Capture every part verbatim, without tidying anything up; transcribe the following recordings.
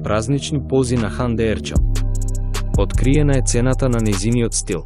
Празнични пози на Ханде Ерчел. Откриена е цената на нејзиниот стил.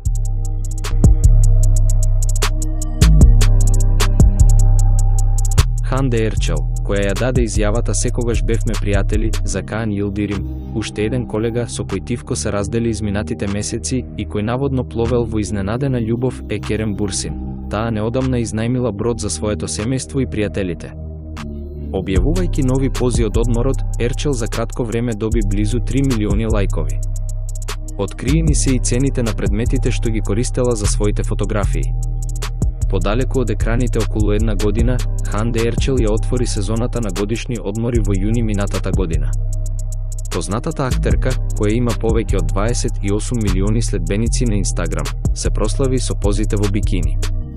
Ханде Ерчел, која ја даде изјавата "Секогаш бевме пријатели" за Каан Йилдирим, уште еден колега со кој Тивко се раздели изминатите месеци и кој наводно пловел во изненадена љубов, е Керем Бурсин. Таа неодамна изнајмила брод за своето семејство и пријателите. Објавувајќи нови пози од одморот, Ерчел за кратко време доби близу три милиони лајкови. Откриени се и цените на предметите што ги користела за своите фотографии. Подалеку од екраните околу една година, Ханде Ерчел ја отвори сезоната на годишни одмори во јуни минатата година. Познатата актерка, која има повеќе од дваесет и осум милиони следбеници на Инстаграм, се прослави со позите во бикини.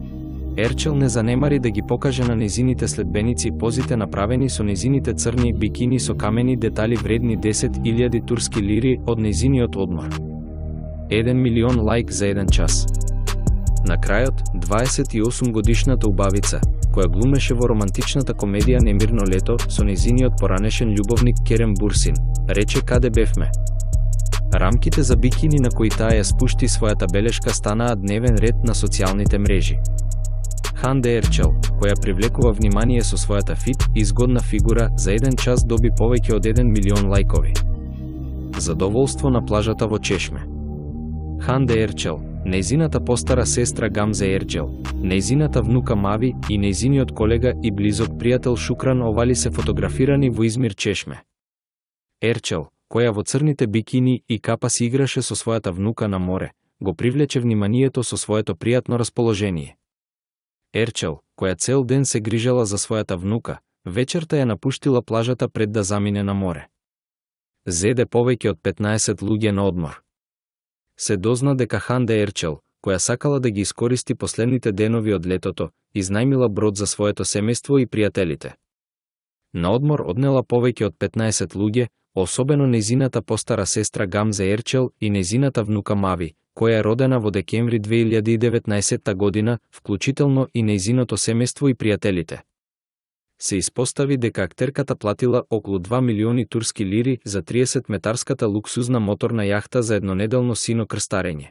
Ерчел не занемари да ги покаже на нејзините следбеници позите направени со нејзините црни бикини со камени детали вредни десет илјади турски лири од нејзиниот одмор. еден милион лајк за еден час. На крајот, дваесет и осум годишната убавица, која глумеше во романтичната комедија Немирно лето со нејзиниот поранешен љубовник Керем Бурсин, рече "Каде бевме?". Рамките за бикини на кои таа ја спушти својата белешка станаа дневен ред на социјалните мрежи. Ханде Ерчел, која привлекува внимание со својата фит и згодна фигура, за еден час доби повеќе од еден милион лајкови. Задоволство на плажата во Чешме. Ханде Ерчел, нејзината постара сестра Гамзе Ерчел, нејзината внука Мави и нејзиниот колега и близок пријател Шукран Овали се фотографирани во Измир, Чешме. Ерчел, која во црните бикини и капа си играше со својата внука на море, го привлече вниманието со своето пријатно расположение. Ерчел, која цел ден се грижела за својата внука, вечерта ја напуштила плажата пред да замине на море. Зеде повеќе од петнаесет луѓе на одмор. Се дозна дека Ханде Ерчел, која сакала да ги искористи последните денови од летото, изнајмила брод за своето семејство и пријателите. На одмор однела повеќе од петнаесет луѓе, особено нејзината постара сестра Гамзе Ерчел и нејзината внука Мави, која е родена во декември две илјади и деветнаесетта година, вклучително и нејзиното семејство и пријателите. Се испостави дека актерката платила околу два милиони турски лири за триесет метарската луксузна моторна јахта за еднонеделно сино крстарење.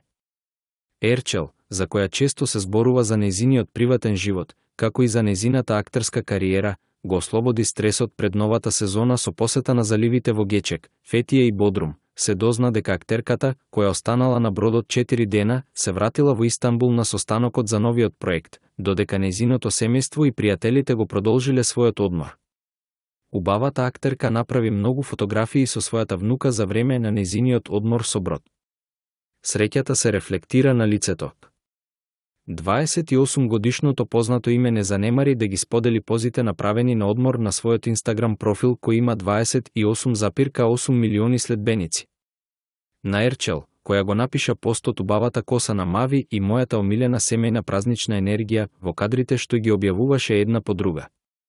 Ерчел, за која често се зборува за нејзиниот приватен живот, како и за нејзината актерска кариера, го ослободи стресот пред новата сезона со посета на заливите во Гечек, Фетија и Бодрум. Се дозна дека актерката, која останала на бродот четири дена, се вратила во Истанбул на состанокот за новиот проект, додека нејзиното семејство и пријателите го продолжиле својот одмор. Убавата актерка направи многу фотографии со својата внука за време на нејзиниот одмор со брод. Среќата се рефлектира на лицето. дваесет и осум годишното познато име не занемари да ги сподели позите направени на одмор на својот Инстаграм профил кој има дваесет и осум запирка осум милиони следбеници. На Ерчел, која го напиша постот "Убавата коса на Мави и мојата омилена семејна празнична енергија" во кадрите што ги објавуваше една по друга.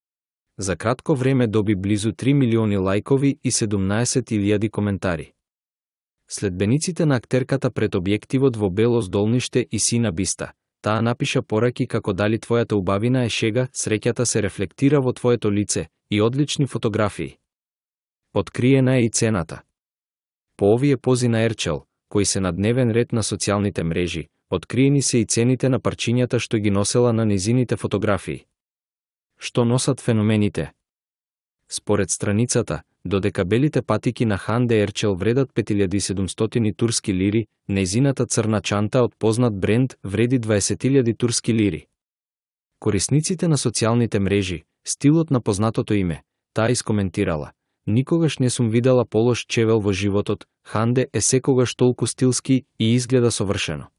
За кратко време доби близу три милиони лајкови и седумнаесет илјади коментари. Следбениците на актерката пред објективот во Бело Здолниште и Сина Биста. Таа напиша пораки како "Дали твојата убавина е шега, среќата се рефлектира во твоето лице" и одлични фотографии. Откриена е и цената. По овие пози на Ерчел, кои се на дневен ред на социјалните мрежи, откриени се и цените на парчињата што ги носела на нејзините фотографии. Што носат феномените? Според страницата, додека белите патики на Ханде Ерчел вредат пет илјади и седумстотини турски лири, нејзината црна чанта од познат бренд вреди дваесет илјади турски лири. Корисниците на социјалните мрежи, стилот на познатото име, таа искоментирала: "Никогаш не сум видела полош чевел во животот, Ханде е секогаш толку стилски и изгледа совршено."